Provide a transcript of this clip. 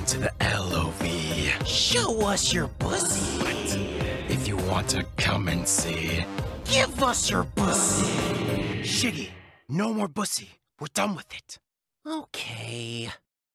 to the LOV. Show us your bussy. But if you want to come and see, Give us your bussy. Shiggy, no more bussy. We're done with it. Okay.